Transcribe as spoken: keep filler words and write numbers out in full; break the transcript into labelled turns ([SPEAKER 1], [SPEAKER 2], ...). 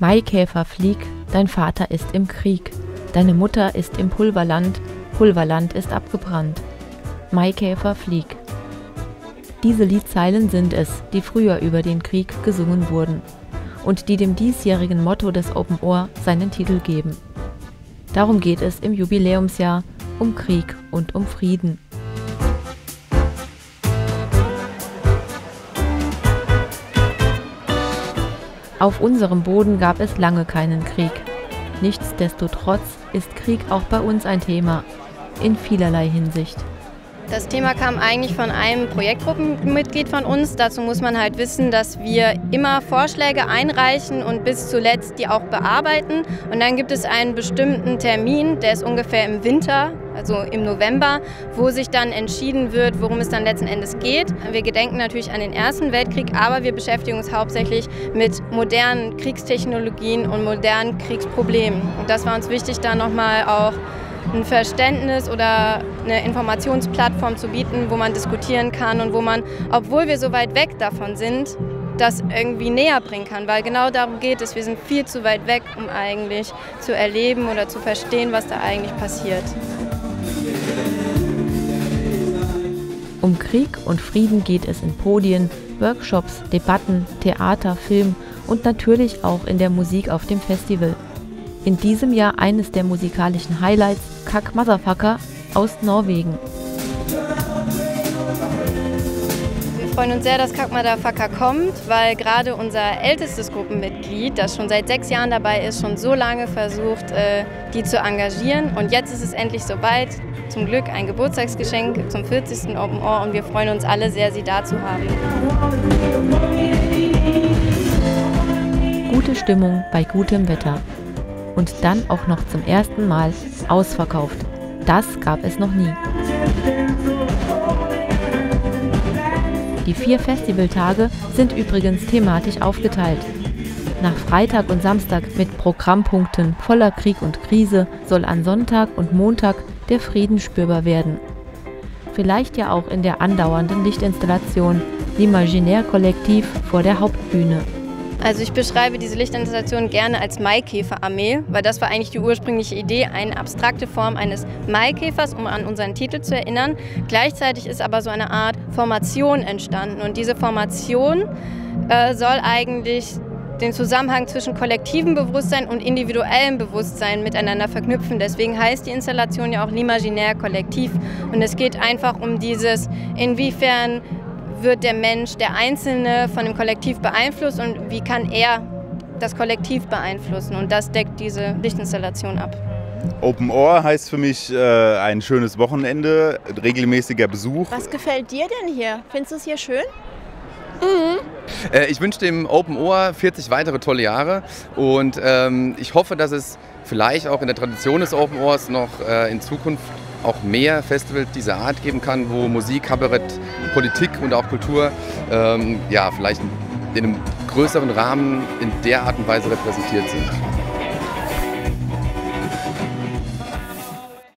[SPEAKER 1] Maikäfer, flieg, dein Vater ist im Krieg. Deine Mutter ist im Pulverland, Pulverland ist abgebrannt. Maikäfer, flieg. Diese Liedzeilen sind es, die früher über den Krieg gesungen wurden und die dem diesjährigen Motto des Open Ohr seinen Titel geben. Darum geht es im Jubiläumsjahr, um Krieg und um Frieden. Auf unserem Boden gab es lange keinen Krieg. Nichtsdestotrotz ist Krieg auch bei uns ein Thema, in vielerlei Hinsicht.
[SPEAKER 2] Das Thema kam eigentlich von einem Projektgruppenmitglied von uns. Dazu muss man halt wissen, dass wir immer Vorschläge einreichen und bis zuletzt die auch bearbeiten. Und dann gibt es einen bestimmten Termin, der ist ungefähr im Winter, also im November, wo sich dann entschieden wird, worum es dann letzten Endes geht. Wir gedenken natürlich an den Ersten Weltkrieg, aber wir beschäftigen uns hauptsächlich mit modernen Kriegstechnologien und modernen Kriegsproblemen. Und das war uns wichtig, da nochmal auch ein Verständnis oder eine Informationsplattform zu bieten, wo man diskutieren kann und wo man, obwohl wir so weit weg davon sind, das irgendwie näher bringen kann, weil genau darum geht es. Wir sind viel zu weit weg, um eigentlich zu erleben oder zu verstehen, was da eigentlich passiert.
[SPEAKER 1] Um Krieg und Frieden geht es in Podien, Workshops, Debatten, Theater, Film und natürlich auch in der Musik auf dem Festival. In diesem Jahr eines der musikalischen Highlights, Kak Motherfucker aus Norwegen.
[SPEAKER 2] Wir freuen uns sehr, dass Kak Motherfucker kommt, weil gerade unser ältestes Gruppenmitglied, das schon seit sechs Jahren dabei ist, schon so lange versucht, die zu engagieren. Und jetzt ist es endlich soweit. Zum Glück ein Geburtstagsgeschenk zum vierzigsten Open Ohr und wir freuen uns alle sehr, Sie da zu haben.
[SPEAKER 1] Gute Stimmung bei gutem Wetter. Und dann auch noch zum ersten Mal ausverkauft. Das gab es noch nie. Die vier Festivaltage sind übrigens thematisch aufgeteilt. Nach Freitag und Samstag mit Programmpunkten voller Krieg und Krise soll an Sonntag und Montag der Frieden spürbar werden. Vielleicht ja auch in der andauernden Lichtinstallation L'Imaginaire Kollektiv vor der Hauptbühne.
[SPEAKER 2] Also ich beschreibe diese Lichtinstallation gerne als Maikäferarmee, weil das war eigentlich die ursprüngliche Idee, eine abstrakte Form eines Maikäfers, um an unseren Titel zu erinnern. Gleichzeitig ist aber so eine Art Formation entstanden und diese Formation äh, soll eigentlich den Zusammenhang zwischen kollektivem Bewusstsein und individuellem Bewusstsein miteinander verknüpfen. Deswegen heißt die Installation ja auch L'Imaginaire Kollektiv und es geht einfach um dieses, inwiefern wird der Mensch, der Einzelne von dem Kollektiv beeinflusst und wie kann er das Kollektiv beeinflussen und das deckt diese Lichtinstallation ab.
[SPEAKER 3] Open Ohr heißt für mich äh, ein schönes Wochenende, regelmäßiger Besuch.
[SPEAKER 4] Was gefällt dir denn hier? Findest du es hier schön?
[SPEAKER 5] Mhm. Äh, ich wünsche dem Open Ohr vierzig weitere tolle Jahre und ähm, ich hoffe, dass es vielleicht auch in der Tradition des Open Ohrs noch äh, in Zukunft auch mehr Festivals dieser Art geben kann, wo Musik, Kabarett, Politik und auch Kultur ähm, ja, vielleicht in einem größeren Rahmen in der Art und Weise repräsentiert sind.